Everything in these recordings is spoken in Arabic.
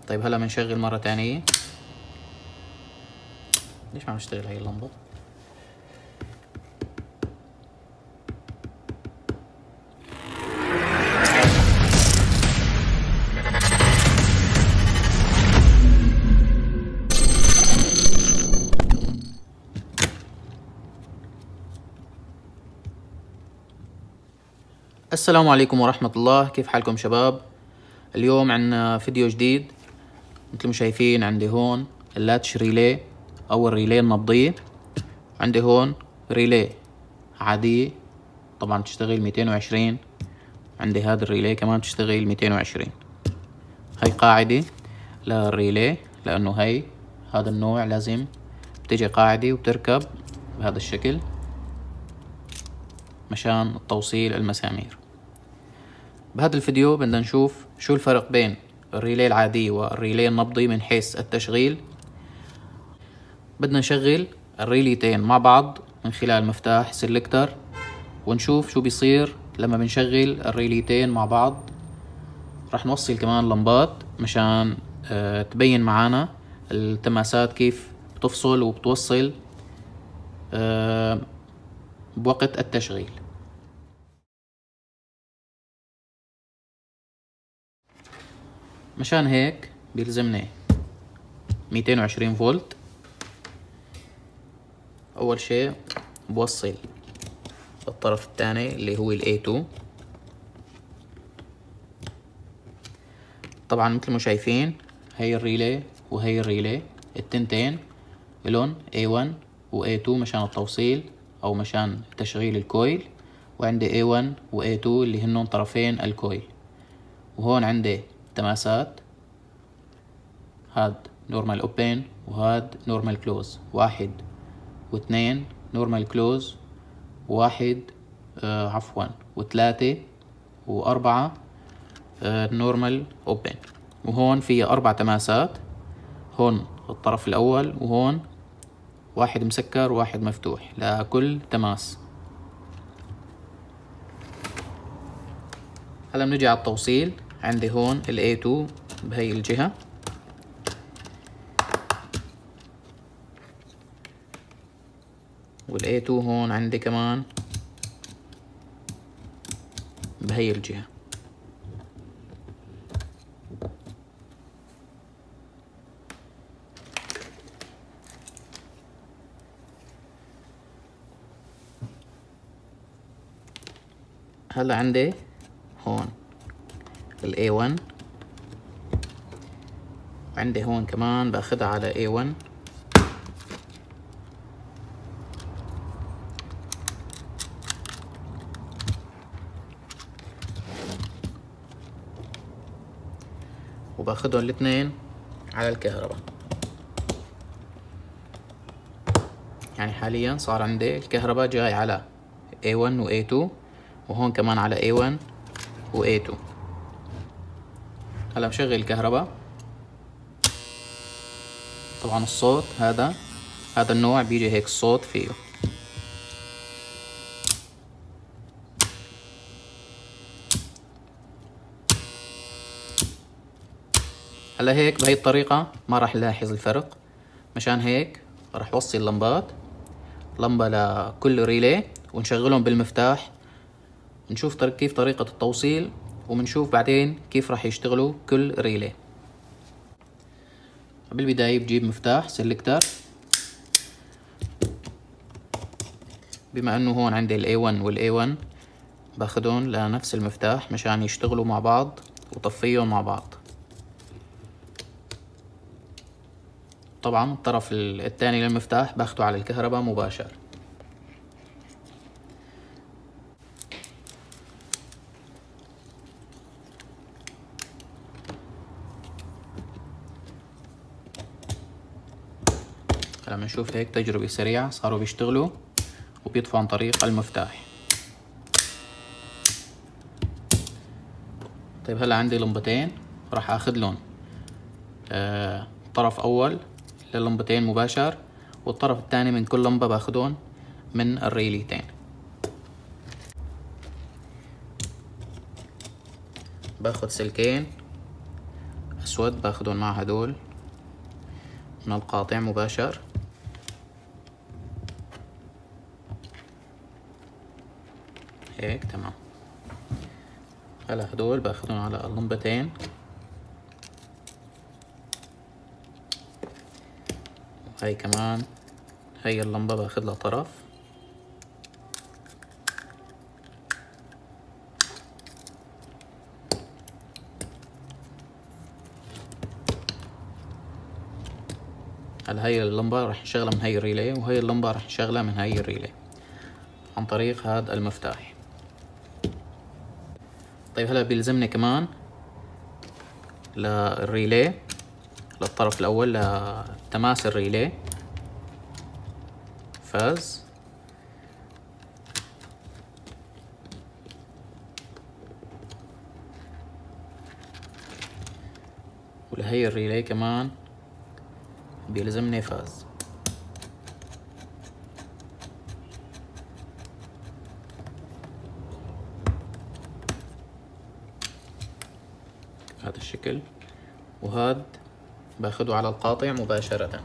طيب هلا بنشغل مرة تانية. ليش ما عم تشتغل هاي اللمبة؟ السلام عليكم ورحمة الله، كيف حالكم شباب؟ اليوم عنا فيديو جديد. مثل ما شايفين عندي هون اللاتش ريلي او الريلي النبضية، عندي هون ريلي عادية طبعا تشتغل 220، عندي هذا الريلي كمان تشتغل 220. هاي قاعدة للريلي، لانه هذا النوع لازم بتجي قاعدة وبتركب بهذا الشكل مشان توصيل المسامير. بهذا الفيديو بدنا نشوف شو الفرق بين الريلي العادي والريلي النبضي من حيث التشغيل. بدنا نشغل الريليتين مع بعض من خلال مفتاح سيلكتر، ونشوف شو بيصير لما بنشغل الريليتين مع بعض. رح نوصل كمان لمبات مشان تبين معانا التماسات كيف بتفصل وبتوصل بوقت التشغيل. مشان هيك بيلزمني 220 فولت. اول شيء بوصل الطرف الثاني اللي هو ال A2. طبعا مثل ما شايفين هي الريلي وهي الريلي التنتين لون A1 و A2 مشان التوصيل او مشان تشغيل الكويل، وعندي A1 و A2 اللي هنن طرفين الكويل. وهون عندي تماسات، هاد نورمال اوبن وهاد نورمال كلوز، 1 و2 نورمال كلوز، 1 و3 و4 نورمال اوبن. وهون في 4 تماسات، هون الطرف الاول وهون 1 مسكر و1 مفتوح لكل تماس. هلا بنجي على التوصيل. عندي هون ال A2 بهي الجهة، وال A2 هون عندي كمان بهي الجهة. هلا عندي هون ال A1، وعندي هون كمان باخدها على A1. وباخدهم الاثنين على الكهرباء. يعني حاليا صار عندي الكهرباء جاي على A1 و A2، وهون كمان على A1 و A2. هلا بشغل الكهرباء. طبعا الصوت هذا النوع بيجي هيك الصوت فيه. هلا هيك بهي الطريقة ما راح نلاحظ الفرق. مشان هيك راح وصل لمبات، لمبة لكل ريلي، ونشغلهم بالمفتاح، نشوف كيف طريقة التوصيل، وبنشوف بعدين كيف راح يشتغلوا كل ريلي. بالبداية بجيب مفتاح سيلكتر. بما انه هون عندي ال A1 وال A1 باخدهم لنفس المفتاح مشان يشتغلوا مع بعض وطفيهم مع بعض. طبعا الطرف الثاني للمفتاح باخده على الكهرباء مباشر. هلا بنشوف هيك تجربة سريعة، صاروا بيشتغلوا وبيطفوا عن طريق المفتاح. طيب هلا عندي لمبتين راح اخذ لهم طرف اول للمبتين مباشر، والطرف الثاني من كل لمبة باخدهم من الريليتين. باخد سلكين اسود باخدهم مع هدول من القاطع مباشر. هيك تمام. هلا هدول باخدهم على اللمبتين، هاي كمان هاي اللمبة باخد لها طرف. هلا هاي اللمبة راح نشغلها من هاي الريلي، وهاي اللمبة راح نشغلها من هاي الريلي عن طريق هذا المفتاح. طيب هلا بيلزمني كمان للريلي، للطرف الأول لتماس الريلي فاز، ولهي الريلي كمان بيلزمني فاز. هذا الشكل، وهذا باخده على القاطع مباشرة.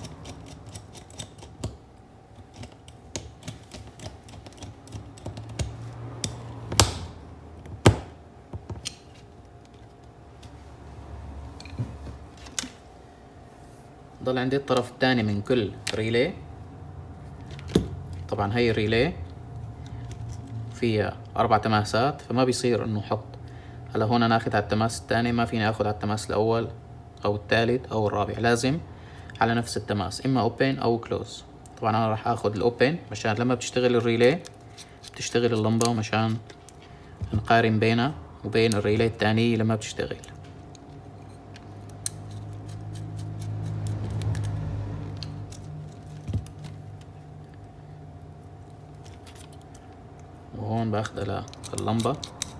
ضل عندي الطرف الثاني من كل ريلي. طبعا هي الريلي فيها 4 تماسات، فما بيصير انه حط هلا هون انا اخذ على التماس الثاني، ما فيني اخذ على التماس الاول او الثالث او الرابع، لازم على نفس التماس، اما اوبن او كلوز. طبعا انا راح اخذ الاوبن مشان لما بتشتغل الريلي بتشتغل اللمبة، ومشان نقارن بينها وبين الريلي الثانية لما بتشتغل. وهون باخدها لللمبة.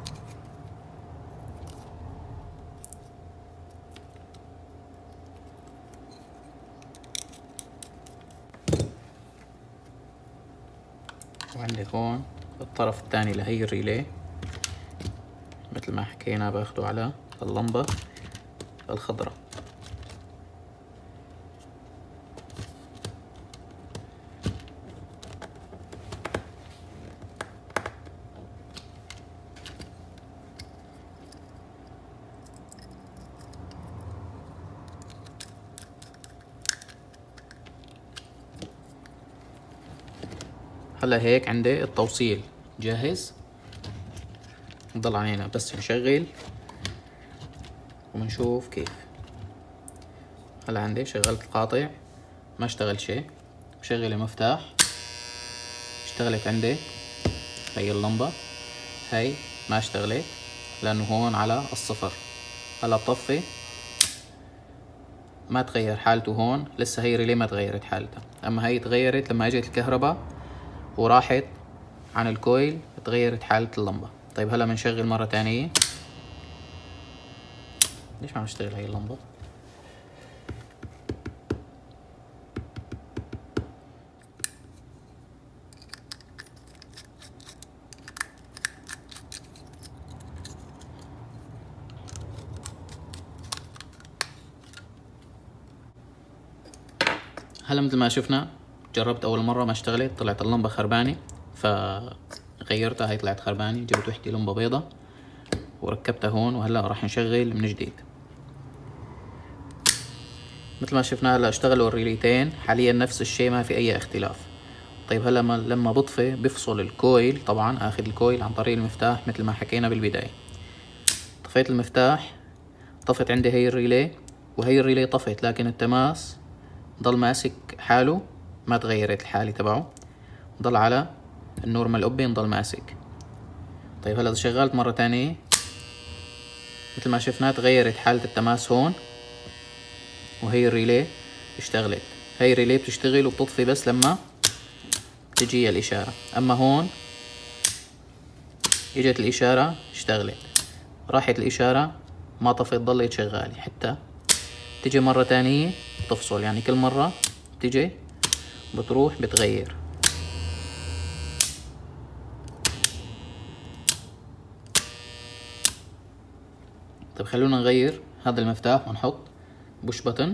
وعندي هون الطرف الثاني لهي الريلي مثل ما حكينا باخده على اللمبة الخضراء. هلا هيك عندي التوصيل جاهز، نضل علينا بس نشغل ومنشوف كيف. هلا عندي شغلت القاطع ما اشتغل شيء، بشغل المفتاح اشتغلت عندي هي اللمبة، هاي ما اشتغلت لانه هون على الصفر. هلا بطفي ما تغير حالته هون، لسه هي ريلي ما تغيرت حالتها، اما هي تغيرت لما اجت الكهرباء وراحت عن الكويل تغيرت حالة اللمبة. طيب هلا بنشغل مرة تانية. ليش ما عم تشتغل هاي اللمبة؟ هلا مثل ما شفنا جربت اول مرة ما اشتغلت، طلعت اللمبة خربانة فغيرتها، هي طلعت خربانة، جبت وحدة لمبة بيضة وركبتها هون، وهلا راح نشغل من جديد. مثل ما شفنا هلا اشتغلوا الريليتين حاليا نفس الشيء، ما في اي اختلاف. طيب هلا لما بطفي بفصل الكويل، طبعا اخذ الكويل عن طريق المفتاح مثل ما حكينا بالبداية. طفيت المفتاح طفت عندي هي الريلي، وهي الريلي طفت لكن التماس ضل ماسك حاله، ما تغيرت الحالة تبعه، ضل على النورمال اوبن ضل ماسك. طيب هلا شغلت مرة تانية مثل ما شفنا تغيرت حالة التماس هون، وهي الريلي اشتغلت. هي الريلي بتشتغل وبتطفي بس لما تجي الاشارة، اما هون اجت الاشارة اشتغلت، راحت الاشارة ما طفت ضلت شغالة، حتى تجي مرة تانية تفصل، يعني كل مرة تجي بتروح بتغير. طيب خلونا نغير هذا المفتاح ونحط بوش بتن.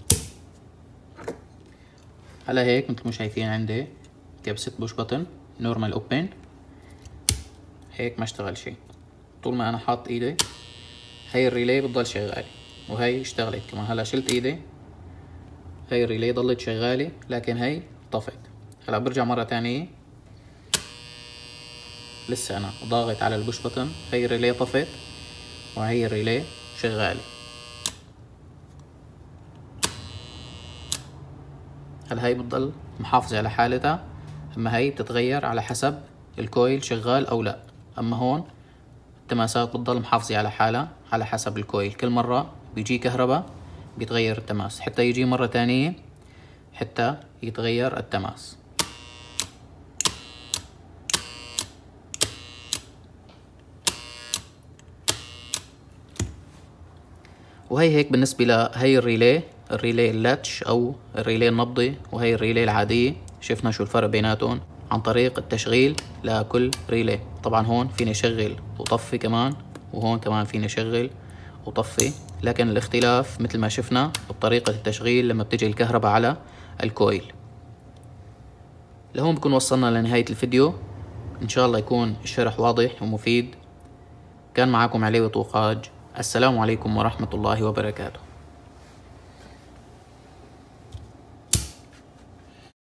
على هيك مثل ما شايفين عندي كبسة بوش بتن نورمال اوبن. هيك ما اشتغل شي. طول ما انا حاط ايدي هاي الريلي بتضل شغالة، وهي اشتغلت كمان. هلا شلت ايدي، هاي الريلي ضلت شغالة لكن هي طفت. هلا برجع مرة تانية، لسه انا ضاغط على البوش بتن، هاي الريلي طفت وهي الريلي شغالة. هلا هاي بتضل محافظة على حالتها، اما هاي بتتغير على حسب الكويل شغال او لا. اما هون التماسات بتضل محافظة على حالها على حسب الكويل. كل مرة بيجي كهرباء بيتغير التماس، حتى يجي مرة تانية حتى يتغير التماس. وهي هيك بالنسبة لهي الريلي اللاتش او الريلي النبضي وهي الريلي العادية. شفنا شو الفرق بيناتهم عن طريق التشغيل لكل ريلي. طبعا هون فيني شغل وطفي كمان، وهون كمان فيني شغل وطفي، لكن الاختلاف مثل ما شفنا بطريقة التشغيل لما بتجي الكهرباء على الكويل. لهون بكون وصلنا لنهاية الفيديو. ان شاء الله يكون الشرح واضح ومفيد. كان معكم علي وطوقاج. السلام عليكم ورحمة الله وبركاته.